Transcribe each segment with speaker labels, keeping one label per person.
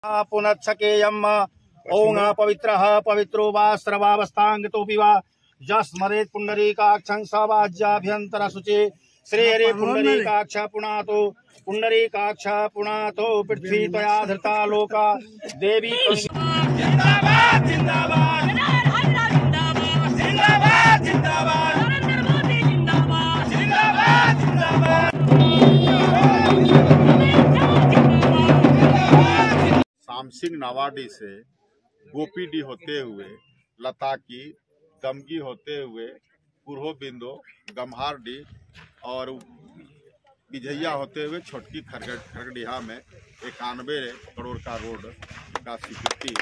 Speaker 1: पुनच्छकेयम् ओं पवित्रः पवित्रो वा सर्वावस्थांगतोऽपि वा यस्मरेत् पुण्डरीकाक्षं सवाज्याभ्यन्तर शुचे श्रीहरि पुण्डरीकाक्ष पुण्डरीकाक्ष पृथ्वी त्वया धृता लोका देवी जिंदाबाद जिंदाबाद जिंदाबाद जिंदाबाद नरेंद्र मोदी जिंदाबाद जिंदाबाद जिंदाबाद।
Speaker 2: शामसिंह नावाडी से गोपीडी होते हुए लताकी दमगी होते हुए पूर्व बिंदो गम्हारडी और बिजैया होते हुए छोटकी खरगडिहा में 91 करोड़ का रोड का स्वीकृति।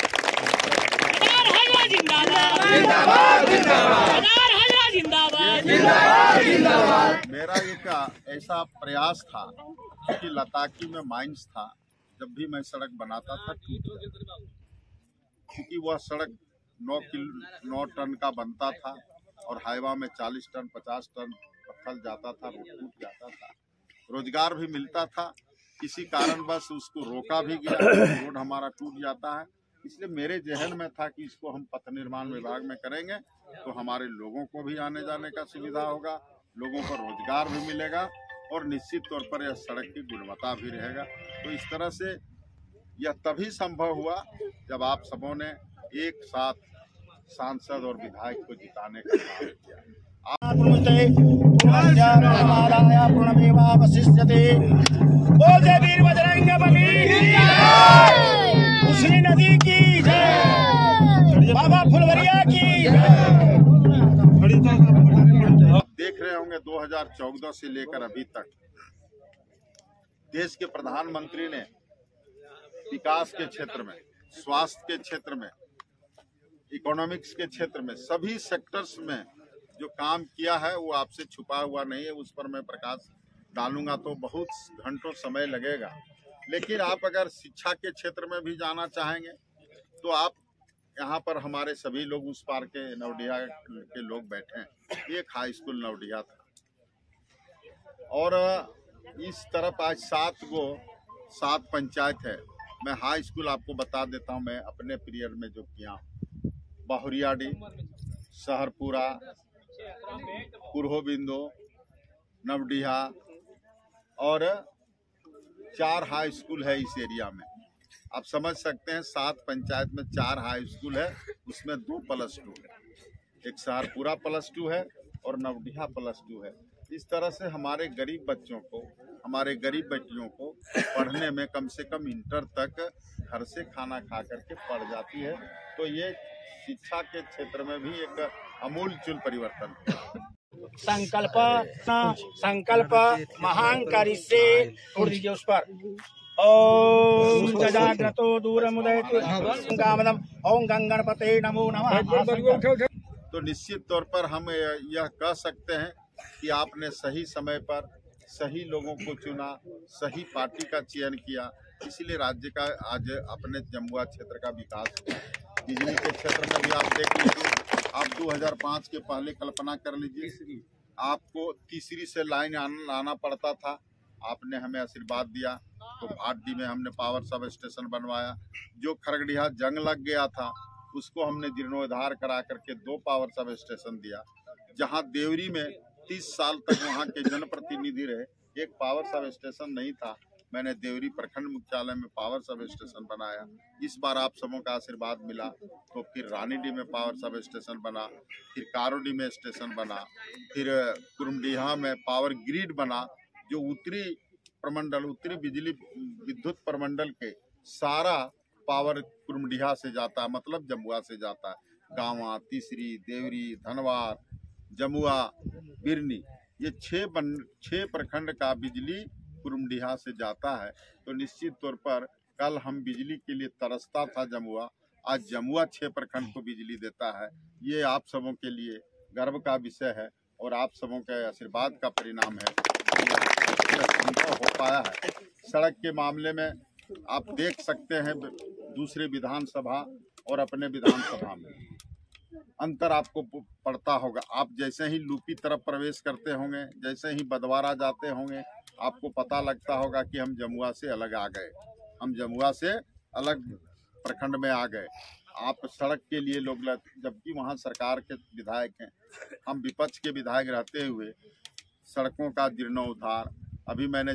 Speaker 2: मेरा एक ऐसा प्रयास था कि लताकी में माइंस था, जब भी मैं सड़क बनाता था क्योंकि वह सड़क 9 टन का बनता था और हाईवा में 40 टन 50 टन पत्थर जाता था, वो टूट जाता था। रोजगार भी मिलता था, किसी कारणवश उसको रोका भी गया, रोड हमारा टूट जाता है। इसलिए मेरे जहन में था कि इसको हम पथ निर्माण विभाग में करेंगे तो हमारे लोगों को भी आने जाने का सुविधा होगा, लोगों को रोजगार भी मिलेगा और निश्चित तौर पर यह सड़क की गुणवत्ता भी रहेगा। तो इस तरह से यह तभी संभव हुआ जब आप सबों ने एक साथ सांसद और विधायक को जिताने का काम किया।
Speaker 1: उसरी नदी की बाबा फुलवरिया की।
Speaker 2: आप देख रहे होंगे 2014 से लेकर अभी तक देश के प्रधानमंत्री ने विकास के क्षेत्र में, स्वास्थ्य के क्षेत्र में, इकोनॉमिक्स के क्षेत्र में, सभी सेक्टर्स में जो काम किया है वो आपसे छुपा हुआ नहीं है। उस पर मैं प्रकाश डालूंगा तो बहुत घंटों समय लगेगा। लेकिन आप अगर शिक्षा के क्षेत्र में भी जाना चाहेंगे तो आप यहाँ पर हमारे सभी लोग उस पार के नवडिहा के लोग बैठे हैं। एक हाई स्कूल नवडिहा था और इस तरफ आज 7 पंचायत है। मैं हाई स्कूल आपको बता देता हूँ, मैं अपने पीरियड में जो किया, बहुरियाडी, सहरपुरा, पूर्व बिंदो, नवडिहा और 4 हाई स्कूल है इस एरिया में। आप समझ सकते हैं 7 पंचायत में 4 हाई स्कूल है, उसमें 2 +2 है, एक सहरपुरा +2 है और नवडिहा +2 है। इस तरह से हमारे गरीब बच्चों को, हमारे गरीब बेटियों को पढ़ने में कम से कम इंटर तक घर से खाना खा करके पढ़ जाती है। तो ये शिक्षा के क्षेत्र में भी एक अमूलचूल परिवर्तन है।
Speaker 1: संकल्प महांकारी से छोड़ दीजिए उस पर। ओम जजाग्रतो दूरमुदयतु संगामदम ओम गंगणपते नमो नमः।
Speaker 2: तो निश्चित तौर पर हम यह कह सकते हैं कि आपने सही समय पर सही लोगों को चुना, सही पार्टी का चयन किया, इसीलिए राज्य का आज अपने जमुआ क्षेत्र का विकास हुआ। बिजली के क्षेत्र में भी आप देख लीजिए, आप 2005 के पहले कल्पना कर लीजिए, आपको तीसरी से लाइन आना पड़ता था। आपने हमें आशीर्वाद दिया तो भाटडी में हमने पावर सब स्टेशन बनवाया। जो खरगडिहा जंग लग गया था उसको हमने जीर्णोद्धार करा करके 2 पावर सब स्टेशन दिया। जहां देवरी में 30 साल तक वहां के जनप्रतिनिधि रहे, एक पावर सब स्टेशन नहीं था, मैंने देवरी प्रखंड मुख्यालय में पावर सब स्टेशन बनाया। इस बार आप सबों का आशीर्वाद मिला तो फिर रानीडी में पावर सब स्टेशन बना, फिर कारोडी में स्टेशन बना, फिर कुरुमडीहा में पावर ग्रिड बना, जो उत्तरी बिजली विद्युत प्रमंडल के सारा पावर कुरुमडीहा से जाता है, मतलब जमुआ से जाता है। गांवा, तीसरी, देवरी, धनवार, जमुआ, बिरनी, ये 6 प्रखंड का बिजली कुरुमडीहा से जाता है। तो निश्चित तौर पर कल हम बिजली के लिए तरसता था जमुआ, आज जमुआ 6 प्रखंड को बिजली देता है। ये आप सबों के लिए गर्व का विषय है और आप सबों के आशीर्वाद का परिणाम है संभव हो पाया है। सड़क के मामले में आप देख सकते हैं दूसरे विधानसभा और अपने विधानसभा में अंतर आपको पड़ता होगा। आप जैसे ही लूपी तरफ प्रवेश करते होंगे, जैसे ही बदवारा जाते होंगे, आपको पता लगता होगा कि हम जमुआ से अलग आ गए, हम जमुआ से अलग प्रखंड में आ गए। आप सड़क के लिए लोग जबकि वहाँ सरकार के विधायक हैं, हम विपक्ष के विधायक रहते हुए सड़कों का जीर्णोद्धार, अभी मैंने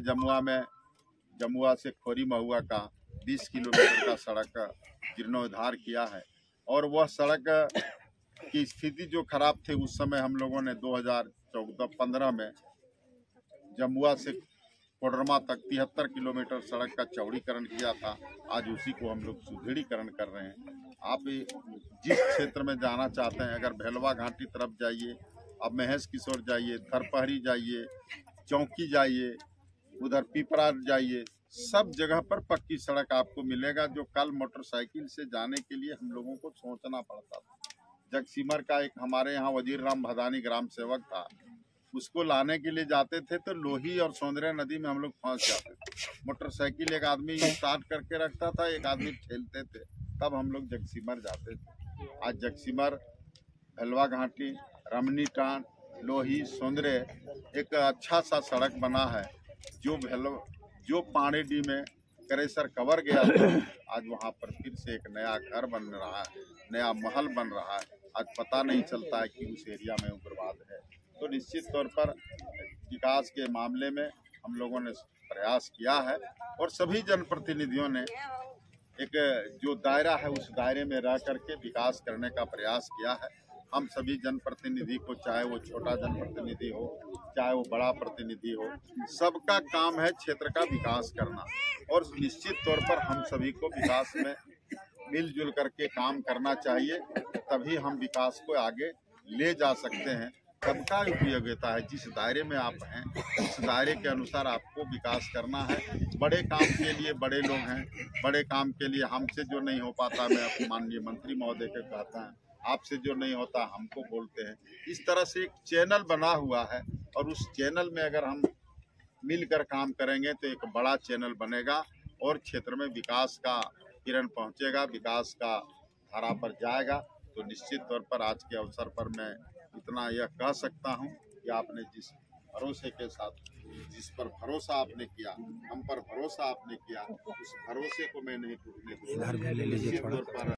Speaker 2: जमुआ से खोरी महुआ का 20 किलोमीटर का सड़क जीर्णोद्धार किया है। और वह सड़क की स्थिति जो खराब थी उस समय हम लोगों ने 2014-15 में जमुआ से कोडरमा तक 73 किलोमीटर सड़क का चौड़ीकरण किया था। आज उसी को हम लोग सुदृढ़ीकरण कर रहे हैं। आप जिस क्षेत्र में जाना चाहते हैं, अगर भेलवा घाटी तरफ जाइए, अब महेश किशोर जाइए, थरपहरी जाइए, चौकी जाइए, उधर पिपरा जाइए, सब जगह पर पक्की सड़क आपको मिलेगा। जो कल मोटरसाइकिल से जाने के लिए हम लोगों को सोचना पड़ता था। जगसीमर का एक हमारे यहाँ वजीर राम भदानी ग्राम सेवक था, उसको लाने के लिए जाते थे तो लोही और सौंदर्य नदी में हम लोग फंस जाते थे। मोटरसाइकिल एक आदमी स्टार्ट करके रखता था, एक आदमी ठेलते थे, तब हम लोग जगसीमर जाते थे। आज जगसीमर, भेलवा घाटी, रमनी टांड, लोही, सौंदर्य एक अच्छा सा सड़क बना है। जो पानीडी में करेसर कवर गया था, आज वहाँ पर फिर से एक नया घर बन रहा है, नया महल बन रहा है। आज पता नहीं चलता है कि उस एरिया में उग्रवाद है। तो निश्चित तौर पर विकास के मामले में हम लोगों ने प्रयास किया है और सभी जनप्रतिनिधियों ने एक जो दायरा है उस दायरे में रह करके विकास करने का प्रयास किया है। हम सभी जनप्रतिनिधि को, चाहे वो छोटा जनप्रतिनिधि हो, चाहे वो बड़ा प्रतिनिधि हो, सबका काम है क्षेत्र का विकास करना। और निश्चित तौर पर हम सभी को विकास में मिलजुल करके काम करना चाहिए, तभी हम विकास को आगे ले जा सकते हैं। सबका उपयोगिता है, जिस दायरे में आप हैं उस दायरे के अनुसार आपको विकास करना है। बड़े काम के लिए बड़े लोग हैं, बड़े काम के लिए हमसे जो नहीं हो पाता, मैं माननीय मंत्री महोदय के कहता है, आपसे जो नहीं होता हमको बोलते हैं। इस तरह से एक चैनल बना हुआ है और उस चैनल में अगर हम मिलकर काम करेंगे तो एक बड़ा चैनल बनेगा और क्षेत्र में विकास का किरण पहुंचेगा, विकास का धारा पर जाएगा। तो निश्चित तौर पर आज के अवसर पर मैं इतना यह कह सकता हूं कि आपने जिस भरोसे के साथ, जिस पर भरोसा आपने किया, हम पर भरोसा आपने किया, उस भरोसे को मैं नहीं टूटने दूंगा। निश्चित तौर पर